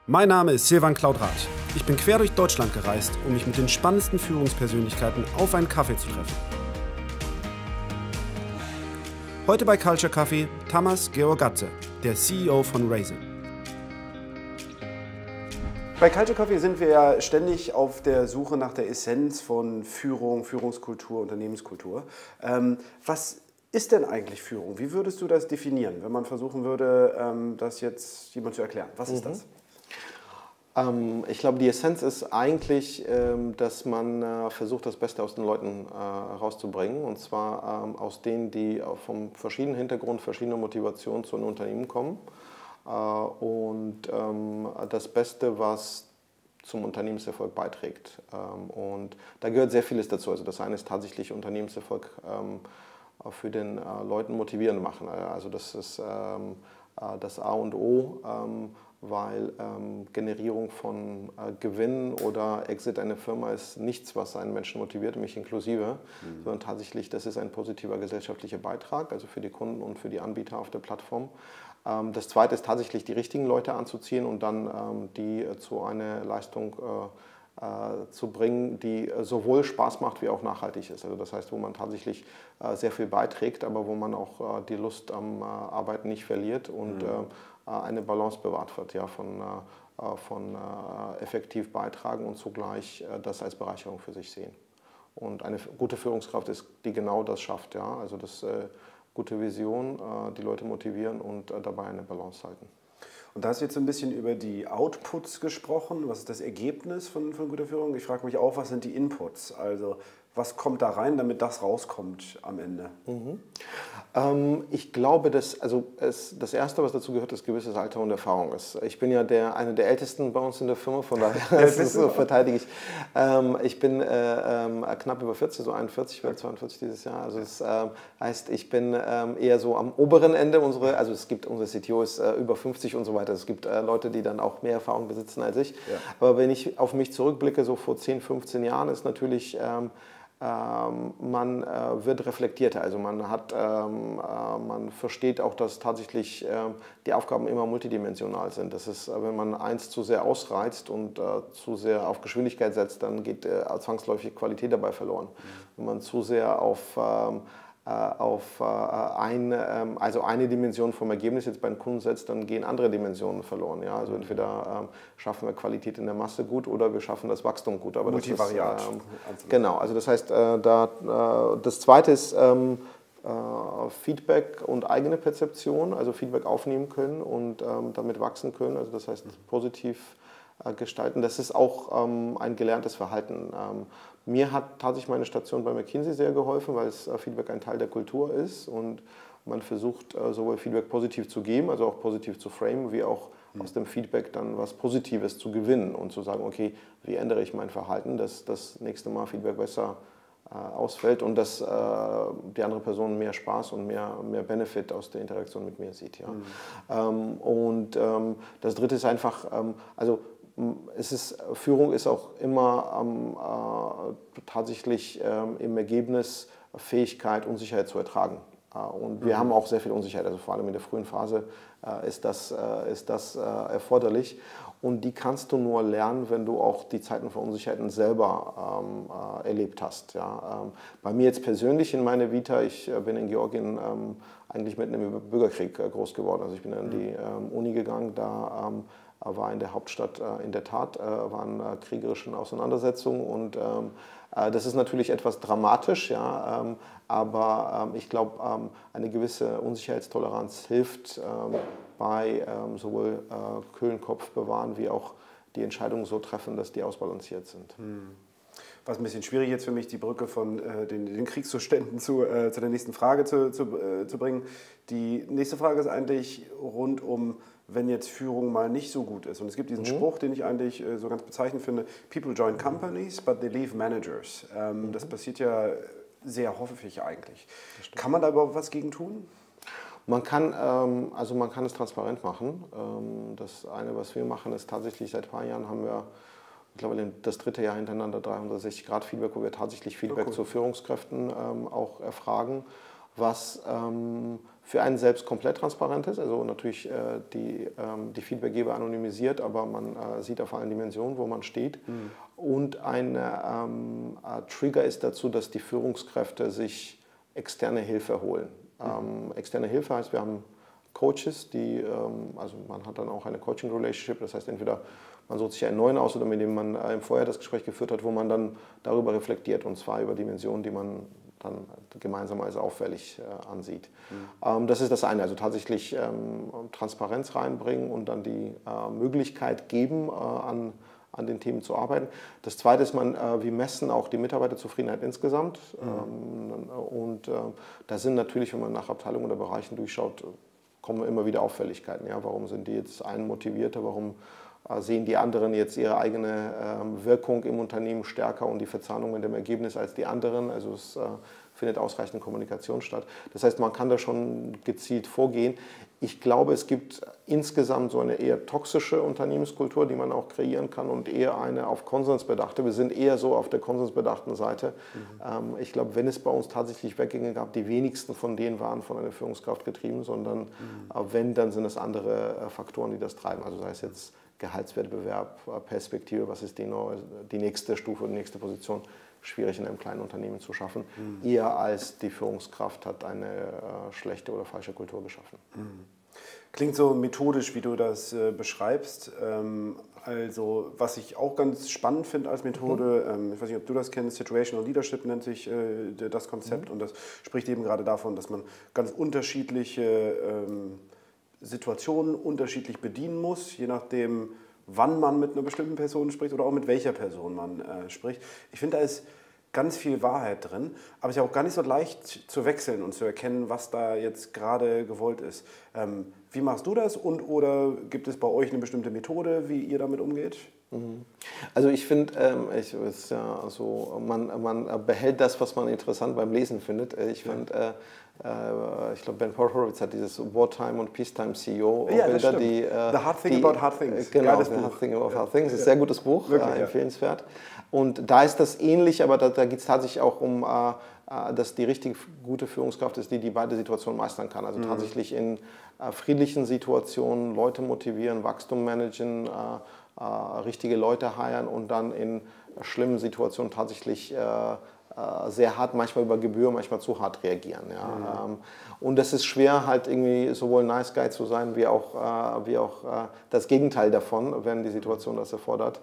Mein Name ist Silvan Klaudrath. Ich bin quer durch Deutschland gereist, um mich mit den spannendsten Führungspersönlichkeiten auf einen Kaffee zu treffen. Heute bei Culture Café Tamas Georgadze, der CEO von Raisin. Bei Culture Café sind wir ja ständig auf der Suche nach der Essenz von Führung, Führungskultur, Unternehmenskultur. Was ist denn eigentlich Führung? Wie würdest du das definieren, wenn man versuchen würde, das jetzt jemand zu erklären? Was ist das? Ich glaube, die Essenz ist eigentlich, dass man versucht, das Beste aus den Leuten rauszubringen. Und zwar aus denen, die vom verschiedenen Hintergrund, verschiedene Motivationen zu einem Unternehmen kommen. Und das Beste, was zum Unternehmenserfolg beiträgt. Und da gehört sehr vieles dazu. Also das eine ist tatsächlich Unternehmenserfolg für den Leuten motivieren machen. Also das ist das A und O. Weil Generierung von Gewinn oder Exit einer Firma ist nichts, was einen Menschen motiviert, mich inklusive, sondern tatsächlich, das ist ein positiver gesellschaftlicher Beitrag, also für die Kunden und für die Anbieter auf der Plattform. Das zweite ist tatsächlich, die richtigen Leute anzuziehen und dann die zu einer Leistung zu bringen, die sowohl Spaß macht wie auch nachhaltig ist. Also das heißt, wo man tatsächlich sehr viel beiträgt, aber wo man auch die Lust am Arbeiten nicht verliert und eine Balance bewahrt wird, ja, von effektiv beitragen und zugleich das als Bereicherung für sich sehen. Und eine gute Führungskraft ist, die genau das schafft, ja, also das gute Vision, die Leute motivieren und dabei eine Balance halten. Und da hast du jetzt so ein bisschen über die Outputs gesprochen. Was ist das Ergebnis von guter Führung? Ich frage mich auch, was sind die Inputs? Also was kommt da rein, damit das rauskommt am Ende? Ich glaube, dass das Erste, was dazu gehört, ist gewisses Alter und Erfahrung. Ich bin ja einer der Ältesten bei uns in der Firma, von daher verteidige ich. Ich bin knapp über 40, so 41, werde 42 dieses Jahr. Also das heißt, ich bin eher so am oberen Ende. Also es gibt, unser CTO ist über 50 und so weiter. Es gibt Leute, die dann auch mehr Erfahrung besitzen als ich. Ja. Aber wenn ich auf mich zurückblicke, so vor 10, 15 Jahren, ist natürlich... man wird reflektierter, also man versteht auch, dass tatsächlich die Aufgaben immer multidimensional sind. Das ist, wenn man eins zu sehr ausreizt und zu sehr auf Geschwindigkeit setzt, dann geht zwangsläufig Qualität dabei verloren. Wenn man zu sehr auf eine Dimension vom Ergebnis jetzt beim Kunden setzt, dann gehen andere Dimensionen verloren. Ja? Also entweder schaffen wir Qualität in der Masse gut oder wir schaffen das Wachstum gut. Aber Multivariat. Genau, also das heißt, das Zweite ist Feedback und eigene Perzeption, also Feedback aufnehmen können und damit wachsen können. Also das heißt positiv gestalten. Das ist auch ein gelerntes Verhalten. Mir hat tatsächlich meine Station bei McKinsey sehr geholfen, weil Feedback ein Teil der Kultur ist und man versucht sowohl Feedback positiv zu geben, also auch positiv zu framen, wie auch aus dem Feedback dann was Positives zu gewinnen und zu sagen, okay, wie ändere ich mein Verhalten, dass das nächste Mal Feedback besser ausfällt und dass die andere Person mehr Spaß und mehr Benefit aus der Interaktion mit mir sieht. Ja. Das Dritte ist einfach, Führung ist auch immer tatsächlich im Ergebnis Fähigkeit, Unsicherheit zu ertragen. Und wir haben auch sehr viel Unsicherheit, also vor allem in der frühen Phase ist das erforderlich. Und die kannst du nur lernen, wenn du auch die Zeiten von Unsicherheiten selber erlebt hast. Ja. Bei mir jetzt persönlich in meiner Vita, ich bin in Georgien eigentlich mitten im Bürgerkrieg groß geworden. Also ich bin in die Uni gegangen, da war in der Hauptstadt in der Tat, waren kriegerische Auseinandersetzungen und das ist natürlich etwas dramatisch, ja, aber ich glaube, eine gewisse Unsicherheitstoleranz hilft bei sowohl kühlen Kopf bewahren, wie auch die Entscheidungen so treffen, dass die ausbalanciert sind. Was ein bisschen schwierig jetzt für mich, die Brücke von den Kriegszuständen zu der nächsten Frage zu bringen. Die nächste Frage ist eigentlich rund um, wenn jetzt Führung mal nicht so gut ist. Und es gibt diesen Spruch, den ich eigentlich so ganz bezeichnend finde, People join companies, but they leave managers. Das passiert ja sehr häufig eigentlich. Kann man da überhaupt was gegen tun? Man kann es transparent machen. Das eine, was wir machen, ist tatsächlich, seit ein paar Jahren haben wir mittlerweile das 3. Jahr hintereinander 360-Grad-Feedback, wo wir tatsächlich Feedback zu Führungskräften auch erfragen. was für einen selbst komplett transparent ist, also natürlich die Feedbackgeber anonymisiert, aber man sieht auf allen Dimensionen, wo man steht. Und ein Trigger ist dazu, dass die Führungskräfte sich externe Hilfe holen. Externe Hilfe heißt, wir haben Coaches, also man hat dann auch eine Coaching-Relationship, das heißt entweder man sucht sich einen neuen aus oder mit dem man im Vorjahr das Gespräch geführt hat, wo man dann darüber reflektiert, und zwar über Dimensionen, die man dann gemeinsam als auffällig ansieht. Das ist das eine, also tatsächlich Transparenz reinbringen und dann die Möglichkeit geben, an den Themen zu arbeiten. Das zweite ist, wir messen auch die Mitarbeiterzufriedenheit insgesamt. Und da sind natürlich, wenn man nach Abteilungen oder Bereichen durchschaut, kommen immer wieder Auffälligkeiten. Ja? Warum sind die jetzt einen motivierter, warum sehen die anderen jetzt ihre eigene Wirkung im Unternehmen stärker und die Verzahnung mit dem Ergebnis als die anderen. Also es findet ausreichend Kommunikation statt. Das heißt, man kann da schon gezielt vorgehen. Ich glaube, es gibt insgesamt so eine eher toxische Unternehmenskultur, die man auch kreieren kann, und eher eine auf Konsens bedachte. Wir sind eher so auf der konsensbedachten Seite. Ich glaube, wenn es bei uns tatsächlich Weggänge gab, die wenigsten von denen waren von einer Führungskraft getrieben, sondern wenn, dann sind es andere Faktoren, die das treiben. Also sei es jetzt Gehaltswettbewerb, Perspektive, was ist die nächste Stufe, die nächste Position, schwierig in einem kleinen Unternehmen zu schaffen, eher als die Führungskraft hat eine schlechte oder falsche Kultur geschaffen. Klingt so methodisch, wie du das beschreibst. Also was ich auch ganz spannend finde als Methode, ich weiß nicht, ob du das kennst, Situational Leadership nennt sich das Konzept, und das spricht eben gerade davon, dass man ganz unterschiedliche Situationen unterschiedlich bedienen muss, je nachdem, wann man mit einer bestimmten Person spricht oder auch mit welcher Person man spricht. Ich finde, da ist ganz viel Wahrheit drin, aber es ist ja auch gar nicht so leicht zu wechseln und zu erkennen, was da jetzt gerade gewollt ist. Wie machst du das, und oder gibt es bei euch eine bestimmte Methode, wie ihr damit umgeht? Also ich finde, man behält das, was man interessant beim Lesen findet. Ich finde, ich glaube, Ben Horowitz hat dieses Wartime und Peacetime CEO. Ja, das stimmt. The Hard Thing About Hard Things. Genau, The Hard Thing About Hard Things. Das ist ein sehr gutes Buch, wirklich, empfehlenswert. Und da ist das ähnlich, aber da geht es tatsächlich auch um, dass die richtig gute Führungskraft ist, die beide Situationen meistern kann. Also tatsächlich in friedlichen Situationen Leute motivieren, Wachstum managen, richtige Leute heiren, und dann in schlimmen Situationen tatsächlich sehr hart, manchmal über Gebühr, manchmal zu hart reagieren. Ja. Und das ist schwer, halt irgendwie sowohl Nice Guy zu sein, wie auch das Gegenteil davon, wenn die Situation das erfordert.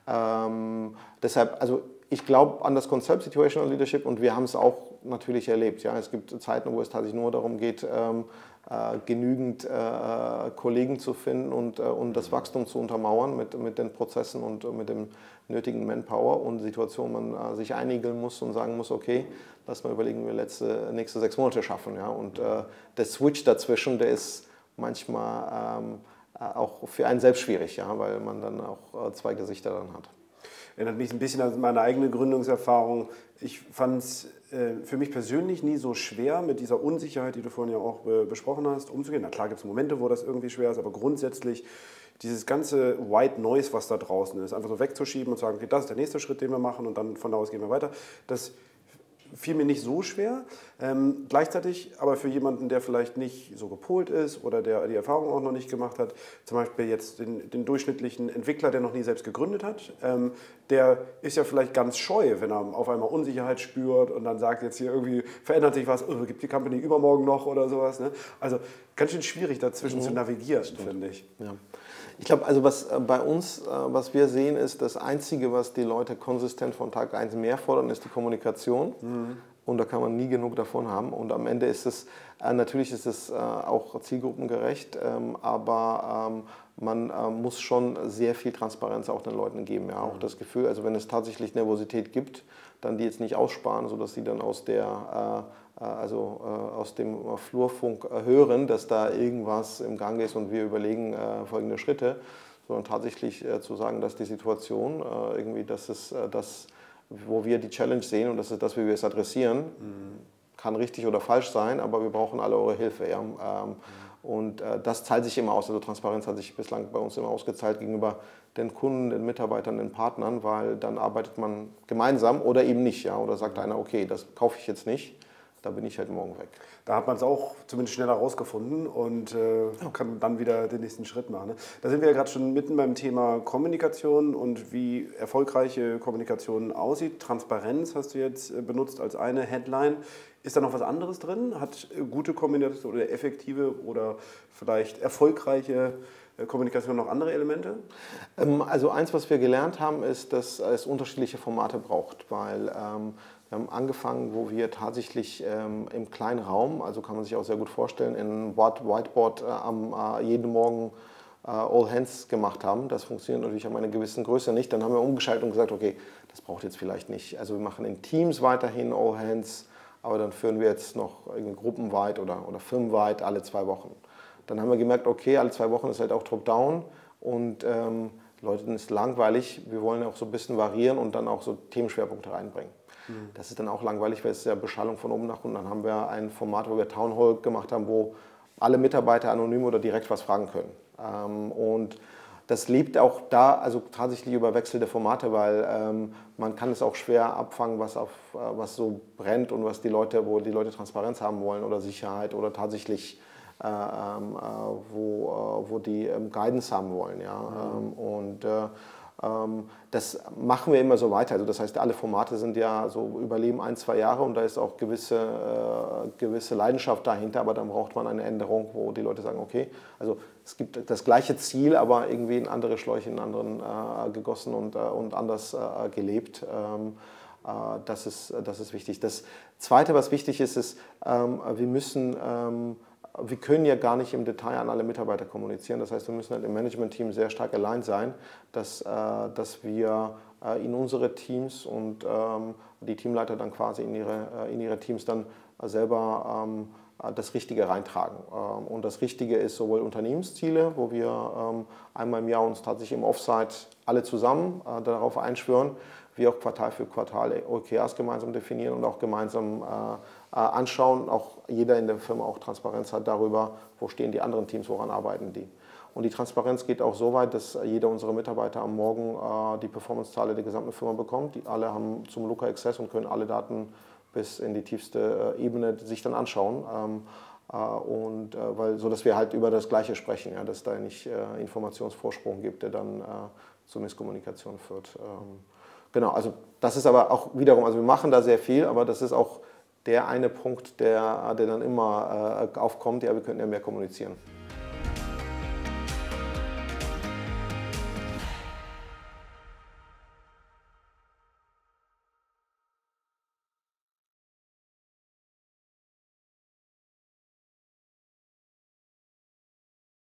Deshalb, also ich glaube an das Konzept Situational Leadership, und wir haben es auch natürlich erlebt. Ja. Es gibt Zeiten, wo es tatsächlich nur darum geht, genügend Kollegen zu finden und das Wachstum zu untermauern mit den Prozessen und mit dem nötigen Manpower, und Situationen, man sich einigeln muss und sagen muss, okay, lass mal überlegen, wie wir nächste 6 Monate schaffen. Ja? Und der Switch dazwischen, der ist manchmal auch für einen selbst schwierig, ja? Weil man dann auch 2 Gesichter dann hat. Erinnert mich ein bisschen an meine eigene Gründungserfahrung. Ich fand es für mich persönlich nie so schwer, mit dieser Unsicherheit, die du vorhin ja auch besprochen hast, umzugehen. Na klar gibt es Momente, wo das irgendwie schwer ist, aber grundsätzlich dieses ganze White Noise, was da draußen ist, einfach so wegzuschieben und zu sagen, okay, das ist der nächste Schritt, den wir machen, und dann von da aus gehen wir weiter, das fiel mir nicht so schwer. Gleichzeitig aber für jemanden, der vielleicht nicht so gepolt ist oder der die Erfahrung auch noch nicht gemacht hat, zum Beispiel jetzt den durchschnittlichen Entwickler, der noch nie selbst gegründet hat, der ist ja vielleicht ganz scheu, wenn er auf einmal Unsicherheit spürt und dann sagt, jetzt hier irgendwie verändert sich was, gibt die Company übermorgen noch oder sowas. Ne? Also ganz schön schwierig dazwischen zu navigieren, finde ich. Ja. Ich glaube, also was bei uns, was wir sehen, ist, das Einzige, was die Leute konsistent von Tag 1 mehr fordern, ist die Kommunikation. Und da kann man nie genug davon haben. Und am Ende ist es, natürlich ist es auch zielgruppengerecht, aber man muss schon sehr viel Transparenz auch den Leuten geben. Ja? Auch das Gefühl, also wenn es tatsächlich Nervosität gibt, dann die jetzt nicht aussparen, sodass sie dann aus dem Flurfunk hören, dass da irgendwas im Gange ist und wir überlegen folgende Schritte, sondern tatsächlich zu sagen, dass die Situation irgendwie, das ist das, wo wir die Challenge sehen, und das ist das, wie wir es adressieren, kann richtig oder falsch sein, aber wir brauchen alle eure Hilfe. Ja? Und das zahlt sich immer aus. Also Transparenz hat sich bislang bei uns immer ausgezahlt gegenüber den Kunden, den Mitarbeitern, den Partnern, weil dann arbeitet man gemeinsam oder eben nicht. Ja? Oder sagt einer, okay, das kaufe ich jetzt nicht. da bin ich halt morgen weg. Da hat man es auch zumindest schneller rausgefunden und kann dann wieder den nächsten Schritt machen. Ne? Da sind wir ja gerade schon mitten beim Thema Kommunikation und wie erfolgreiche Kommunikation aussieht. Transparenz hast du jetzt benutzt als eine Headline. Ist da noch was anderes drin? Hat gute Kommunikation oder effektive oder vielleicht erfolgreiche Kommunikation noch andere Elemente? Also eins, was wir gelernt haben, ist, dass es unterschiedliche Formate braucht, weil wir haben angefangen, wo wir tatsächlich im kleinen Raum, also kann man sich auch sehr gut vorstellen, in Whiteboard jeden Morgen All Hands gemacht haben. Das funktioniert natürlich an einer gewissen Größe nicht. Dann haben wir umgeschaltet und gesagt, okay, das braucht jetzt vielleicht nicht. Also wir machen in Teams weiterhin All Hands, aber dann führen wir jetzt noch gruppenweit oder firmenweit alle 2 Wochen. Dann haben wir gemerkt, okay, alle 2 Wochen ist halt auch Top-Down und Leuten ist langweilig. Wir wollen auch so ein bisschen variieren und dann auch so Themenschwerpunkte reinbringen. Das ist dann auch langweilig, weil es ist ja Beschallung von oben nach unten. Dann haben wir ein Format, wo wir Town Hall gemacht haben, wo alle Mitarbeiter anonym oder direkt was fragen können. Und das lebt auch da, also tatsächlich über wechselnde Formate, weil man kann es auch schwer abfangen, was so brennt und was wo die Leute Transparenz haben wollen oder Sicherheit oder tatsächlich wo die Guidance haben wollen. Ja? Und das machen wir immer so weiter. Also das heißt, alle Formate sind ja so überleben 1, 2 Jahre und da ist auch gewisse Leidenschaft dahinter, aber dann braucht man eine Änderung, wo die Leute sagen, okay, also es gibt das gleiche Ziel, aber irgendwie in andere Schläuche, in anderen gegossen und anders gelebt. Das ist wichtig. Das Zweite, was wichtig ist, ist, wir können ja gar nicht im Detail an alle Mitarbeiter kommunizieren. Das heißt, wir müssen halt im Management-Team sehr stark allein sein, dass wir in unsere Teams und die Teamleiter dann quasi in ihre Teams dann selber das Richtige reintragen. Und das Richtige ist sowohl Unternehmensziele, wo wir einmal im Jahr uns tatsächlich im Offsite alle zusammen darauf einschwören, wie auch Quartal für Quartal OKRs gemeinsam definieren und auch gemeinsam anschauen. Auch jeder in der Firma auch Transparenz hat darüber, wo stehen die anderen Teams, woran arbeiten die. Und die Transparenz geht auch so weit, dass jeder unserer Mitarbeiter am Morgen die Performance-Zahlen der gesamten Firma bekommt. Die alle haben zum Looker Access und können alle Daten bis in die tiefste Ebene sich dann anschauen. Sodass wir halt über das Gleiche sprechen, ja, dass es da nicht Informationsvorsprung gibt, der dann zur Misskommunikation führt. Genau, also das ist aber auch wiederum, also wir machen da sehr viel, aber das ist auch der eine Punkt, der dann immer aufkommt, ja, wir könnten ja mehr kommunizieren.